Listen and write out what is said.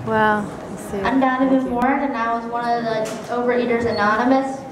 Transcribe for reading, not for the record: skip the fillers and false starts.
Wow. I see. I'm Donovan Warren, and I was one of the Overeaters Anonymous